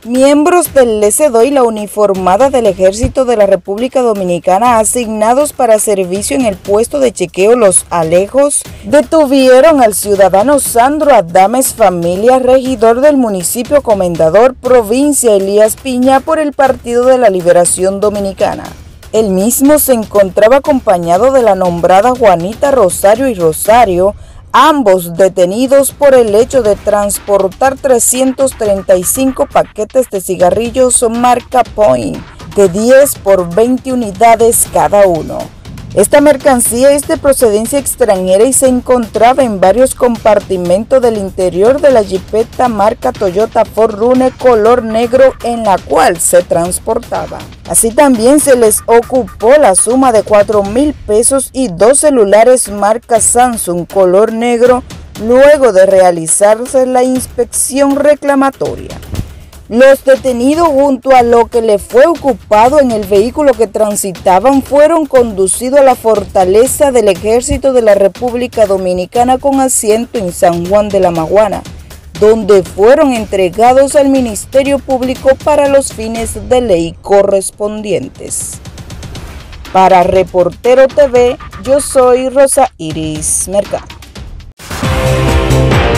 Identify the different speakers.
Speaker 1: Miembros del LCDO y la uniformada del Ejército de la República Dominicana asignados para servicio en el puesto de chequeo Los Alejos detuvieron al ciudadano Sandro Adames Familia, regidor del municipio Comendador, provincia Elías Piña, por el Partido de la Liberación Dominicana. El mismo se encontraba acompañado de la nombrada Juanita Rosario y Rosario, ambos detenidos por el hecho de transportar 335 paquetes de cigarrillos marca Point de 10 por 20 unidades cada uno. Esta mercancía es de procedencia extranjera y se encontraba en varios compartimentos del interior de la jipeta marca Toyota 4Runner color negro en la cual se transportaba. Así también se les ocupó la suma de 4,000 pesos y 2 celulares marca Samsung color negro luego de realizarse la inspección reclamatoria. Los detenidos, junto a lo que le fue ocupado en el vehículo que transitaban, fueron conducidos a la fortaleza del Ejército de la República Dominicana con asiento en San Juan de la Maguana, donde fueron entregados al Ministerio Público para los fines de ley correspondientes. Para Reportero TV, yo soy Rosa Iris Mercado.